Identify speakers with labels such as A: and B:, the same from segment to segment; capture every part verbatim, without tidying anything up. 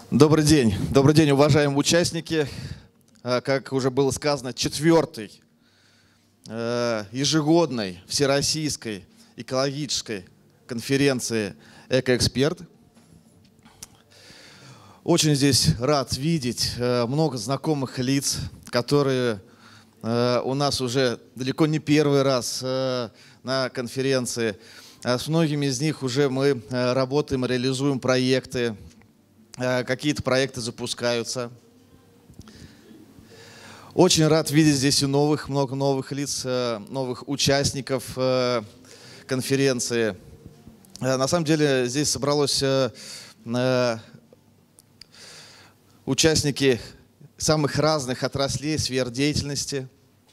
A: Добрый день. Добрый день, уважаемые участники. Как уже было сказано, четвертой ежегодной всероссийской экологической конференции «Экоэксперт». Очень здесь рад видеть много знакомых лиц, которые у нас уже далеко не первый раз на конференции. С многими из них уже мы работаем, реализуем проекты. Какие-то проекты запускаются. Очень рад видеть здесь и новых, много новых лиц, новых участников конференции. На самом деле здесь собралось участники самых разных отраслей, сфер деятельности,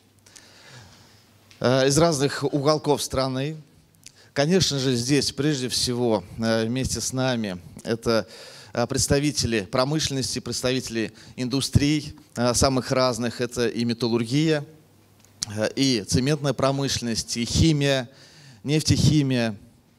A: из разных уголков страны. Конечно же, здесь прежде всего вместе с нами это представители промышленности, представители индустрий самых разных. Это и металлургия, и цементная промышленность, и химия, нефтехимия.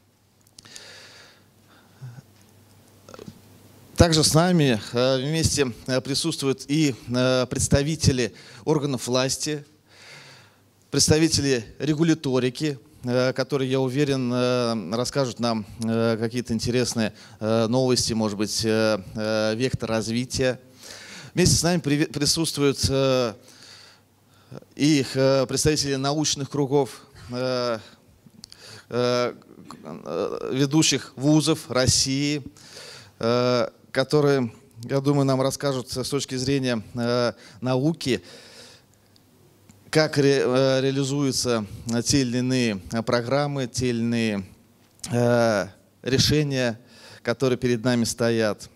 A: Также с нами вместе присутствуют и представители органов власти, представители регуляторики, которые, я уверен, расскажут нам какие-то интересные новости, может быть, вектор развития. Вместе с нами присутствуют и представители научных кругов, ведущих вузов России, которые, я думаю, нам расскажут с точки зрения науки, как ре, э, реализуются те или иные программы, те или иные э, решения, которые перед нами стоят.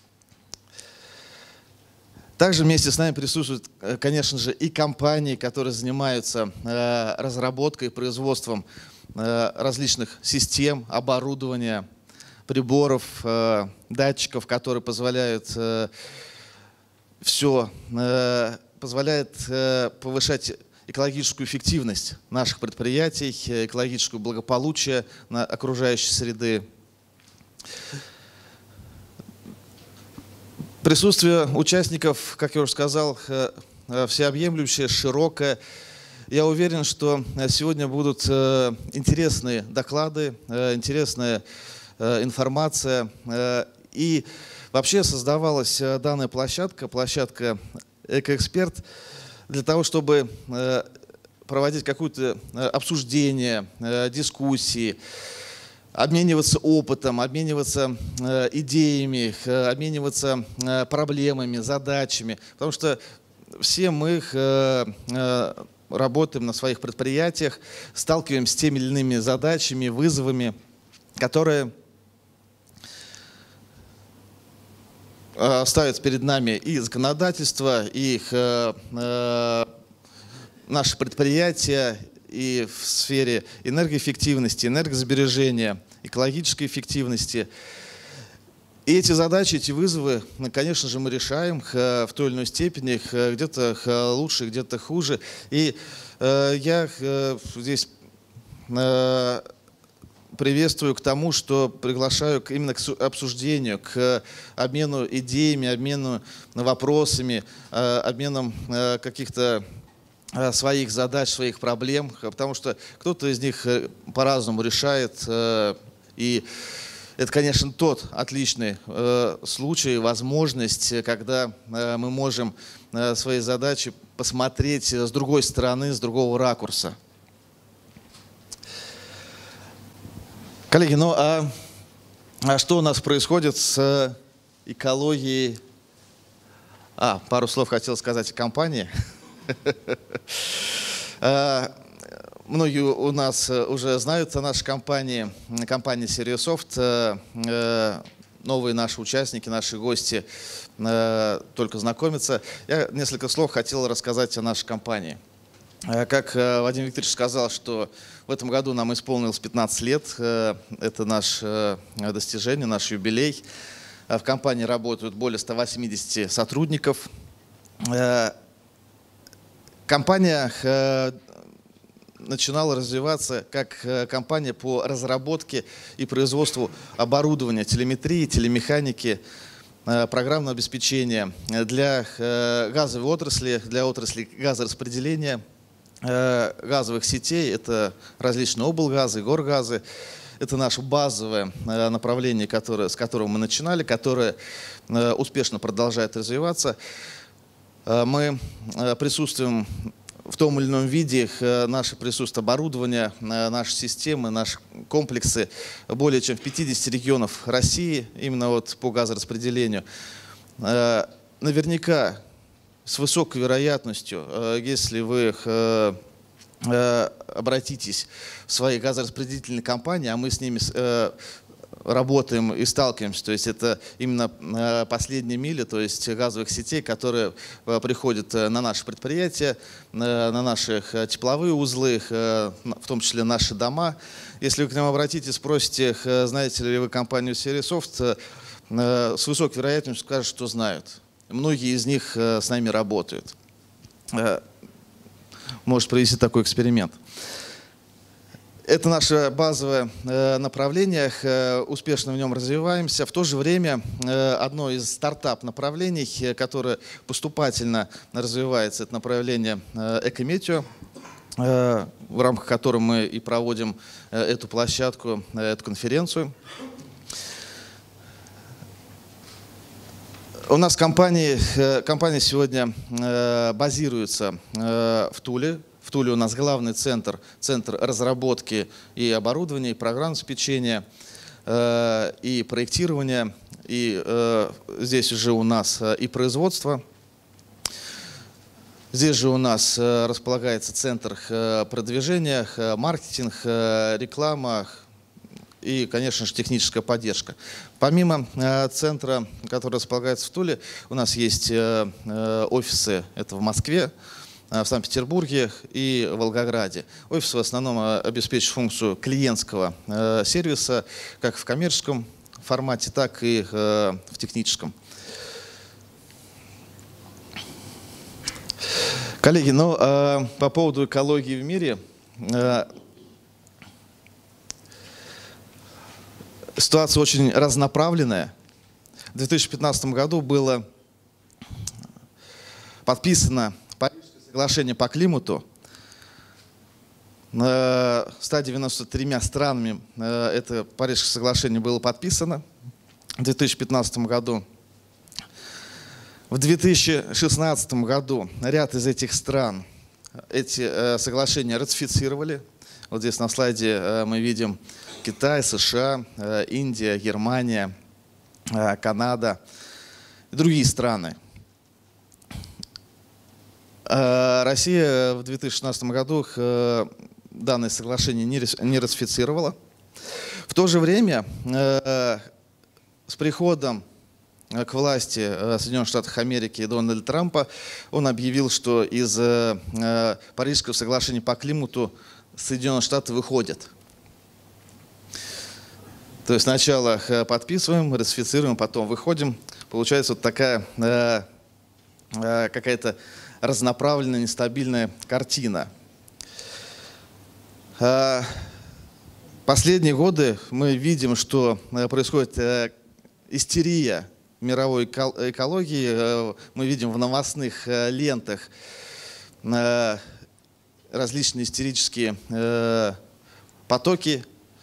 A: Также вместе с нами присутствуют, конечно же, и компании, которые занимаются э, разработкой и производством э, различных систем, оборудования, приборов, э, датчиков, которые позволяют э, все, э, позволяют э, повышать экологическую эффективность наших предприятий, экологическое благополучие окружающей среды. Присутствие участников, как я уже сказал, всеобъемлющее, широкое. Я уверен, что сегодня будут интересные доклады, интересная информация. И вообще создавалась данная площадка, площадка «Экоэксперт», для того, чтобы проводить какое-то обсуждение, дискуссии, обмениваться опытом, обмениваться идеями, обмениваться проблемами, задачами. Потому что все мы работаем на своих предприятиях, сталкиваемся с теми или иными задачами, вызовами, которые ставят перед нами и законодательство, и их, э, э, наши предприятия, и в сфере энергоэффективности, энергосбережения, экологической эффективности. И эти задачи, эти вызовы, конечно же, мы решаем в той или иной степени, где-то лучше, где-то хуже. И э, я э, здесь э, приветствую к тому, что приглашаю именно к обсуждению, к обмену идеями, обмену вопросами, обменом каких-то своих задач, своих проблем, потому что кто-то из них по-разному решает. И это, конечно, тот отличный случай, возможность, когда мы можем свои задачи посмотреть с другой стороны, с другого ракурса. Коллеги, ну а, а что у нас происходит с экологией? А, пару слов хотел сказать о компании. Многие у нас уже знают о нашей компании, компании Seriusoft. Новые наши участники, наши гости только знакомятся. Я несколько слов хотел рассказать о нашей компании. Как Вадим Викторович сказал, что в этом году нам исполнилось пятнадцать лет. Это наше достижение, наш юбилей. В компании работают более ста восьмидесяти сотрудников. Компания начинала развиваться как компания по разработке и производству оборудования, телеметрии, телемеханики, программного обеспечения, для газовой отрасли, для отрасли газораспределения, газовых сетей, это различные облгазы, горгазы. Это наше базовое направление, которое, с которого мы начинали, которое успешно продолжает развиваться. Мы присутствуем в том или ином виде, наше присутствие оборудования, наши системы, наши комплексы более чем в пятидесяти регионах России, именно вот по газораспределению. Наверняка с высокой вероятностью, если вы обратитесь в свои газораспределительные компании, а мы с ними работаем и сталкиваемся, то есть это именно последние мили, то есть газовых сетей, которые приходят на наши предприятия, на наши тепловые узлы, в том числе наши дома. Если вы к нам обратитесь, спросите, знаете ли вы компанию Серисофт, с высокой вероятностью скажут, что знают. Многие из них с нами работают. Может провести такой эксперимент. Это наше базовое направление, успешно в нем развиваемся. В то же время одно из стартап-направлений, которое поступательно развивается, это направление Экометео, в рамках которого мы и проводим эту площадку, эту конференцию. У нас компания, компания сегодня базируется в Туле. В Туле у нас главный центр, центр разработки и оборудования, и программ обеспечения, и проектирования. И здесь уже у нас и производство. Здесь же у нас располагается центр продвижения, маркетинг, реклама и, конечно же, техническая поддержка. Помимо э, центра, который располагается в Туле, у нас есть э, э, офисы, это в Москве, э, в Санкт-Петербурге и в Волгограде. Офисы в основном обеспечивают функцию клиентского э, сервиса, как в коммерческом формате, так и э, в техническом. Коллеги, ну, э, по поводу экологии в мире, э, ситуация очень разнонаправленная. В две тысячи пятнадцатом году было подписано Парижское соглашение по климату. ста девяноста тремя странами это Парижское соглашение было подписано в две тысячи пятнадцатом году. В две тысячи шестнадцатом году ряд из этих стран эти соглашения ратифицировали. Вот здесь на слайде мы видим Китай, США, Индия, Германия, Канада и другие страны. Россия в две тысячи шестнадцатом году данное соглашение не ратифицировала. В то же время с приходом к власти Соединенных Штатов Америки Дональда Трампа он объявил, что из Парижского соглашения по климату Соединенные Штаты выходят. То есть сначала подписываем, ратифицируем, потом выходим. Получается вот такая э, э, какая-то разнонаправленная, нестабильная картина. Э, последние годы мы видим, что происходит э, истерия мировой экологии. Э, мы видим в новостных э, лентах э, различные истерические э, потоки,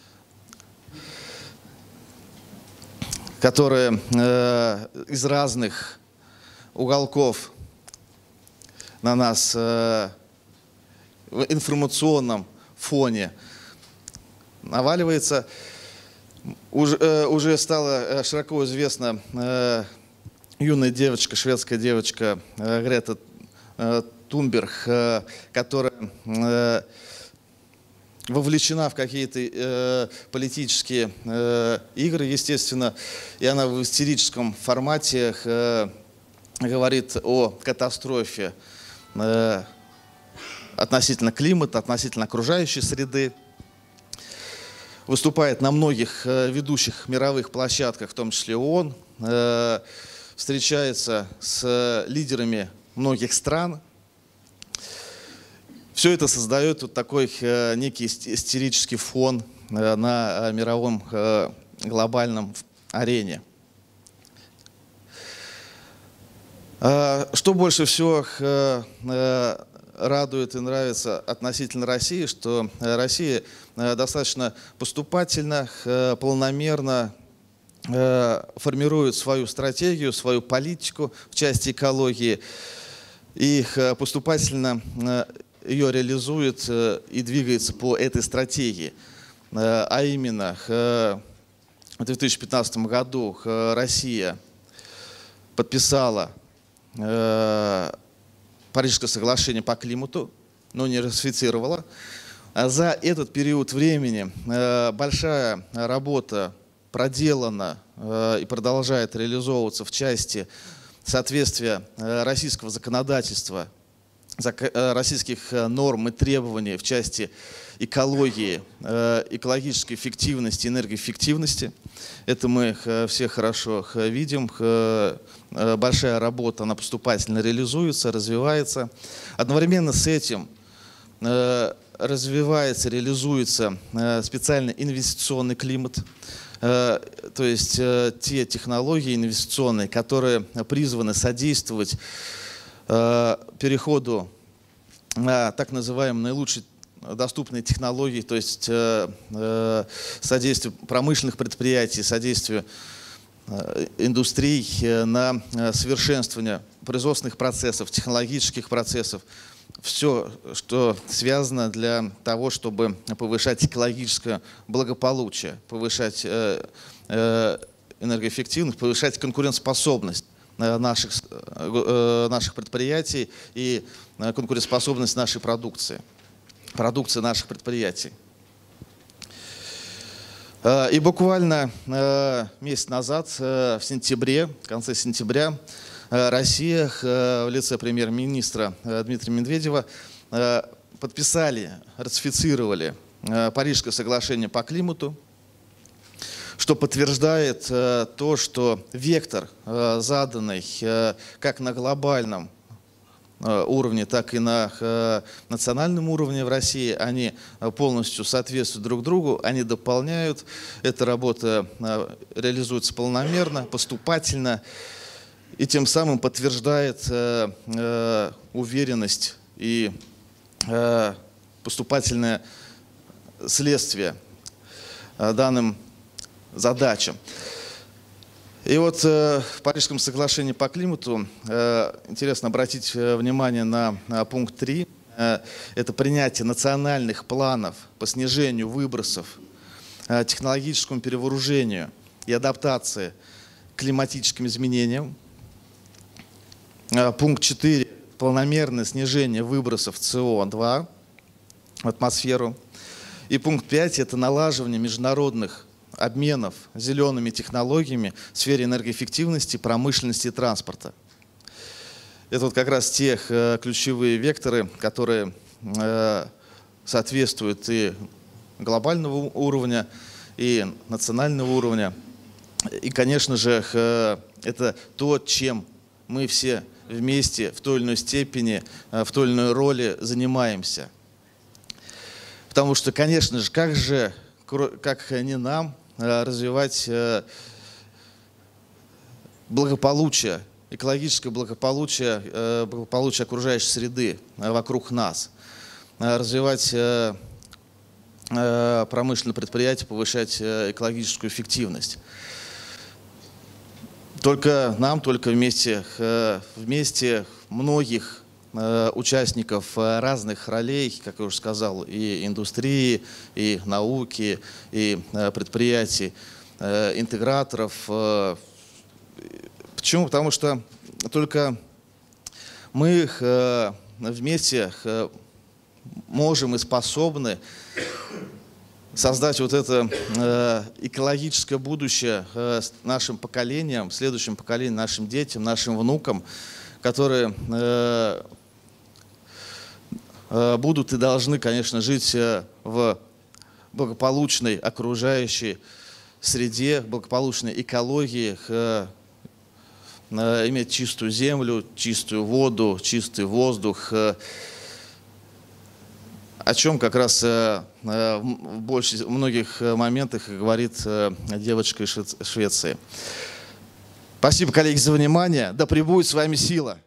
A: которые э, из разных уголков на нас э, в информационном фоне наваливается. Уже, э, уже стала широко известна э, юная девочка, шведская девочка э, Грета э, Тунберг, э, которая э, вовлечена в какие-то э, политические э, игры, естественно, и она в истерическом формате э, говорит о катастрофе э, относительно климата, относительно окружающей среды, выступает на многих э, ведущих мировых площадках, в том числе ООН, э, встречается с лидерами многих стран. Все это создает вот такой э, некий истерический фон э, на мировом э, глобальном арене. Что больше всего радует и нравится относительно России, что Россия достаточно поступательно, планомерно формирует свою стратегию, свою политику в части экологии и поступательно ее реализует и двигается по этой стратегии. А именно, в две тысячи пятнадцатом году Россия подписала Парижское соглашение по климату, но не ратифицировала. За этот период времени большая работа проделана и продолжает реализовываться в части соответствия российского законодательства, российских норм и требований в части экологии, экологической эффективности, энергоэффективности. Это мы все хорошо видим. Большая работа, она поступательно реализуется, развивается. Одновременно с этим развивается, реализуется специальный инвестиционный климат. То есть те технологии инвестиционные, которые призваны содействовать переходу на так называемые наилучшие доступные технологии, то есть содействию промышленных предприятий, содействию индустрий на совершенствование производственных процессов, технологических процессов. Все, что связано для того, чтобы повышать экологическое благополучие, повышать энергоэффективность, повышать конкурентоспособность наших, наших предприятий и конкурентоспособность нашей продукции, продукции наших предприятий. И буквально месяц назад, в сентябре, в конце сентября, Россия в лице премьер-министра Дмитрия Медведева подписали, ратифицировали Парижское соглашение по климату, что подтверждает то, что вектор, заданный как на глобальном уровне, так и на национальном уровне в России, они полностью соответствуют друг другу, они дополняют. Эта работа реализуется планомерно, поступательно и тем самым подтверждает уверенность и поступательное следствие данным задачам. И вот э, в Парижском соглашении по климату э, интересно обратить внимание на, на пункт три. Э, это принятие национальных планов по снижению выбросов, э, технологическому перевооружению и адаптации к климатическим изменениям. Э, пункт четыре. Планомерное снижение выбросов С О два в атмосферу. И пункт пять. Это налаживание международных обменов зелеными технологиями в сфере энергоэффективности, промышленности и транспорта. Это вот как раз те э, ключевые векторы, которые э, соответствуют и глобального уровня, и национального уровня. И, конечно же, э, это то, чем мы все вместе в той или иной степени, э, в той или иной роли занимаемся. Потому что, конечно же, как же, как не нам, развивать благополучие, экологическое благополучие, благополучие окружающей среды вокруг нас, развивать промышленные предприятия, повышать экологическую эффективность. Только нам, только вместе, вместе многих участников разных ролей, как я уже сказал, и индустрии, и науки, и предприятий, интеграторов. Почему? Потому что только мы вместе можем и способны создать вот это экологическое будущее нашим поколениям, следующим поколениям, нашим детям, нашим внукам, которые будут и должны, конечно, жить в благополучной окружающей среде, благополучной экологии, иметь чистую землю, чистую воду, чистый воздух, о чем как раз в больше, в многих моментах говорит девочка из Швеции. Спасибо, коллеги, за внимание. Да пребудет с вами сила.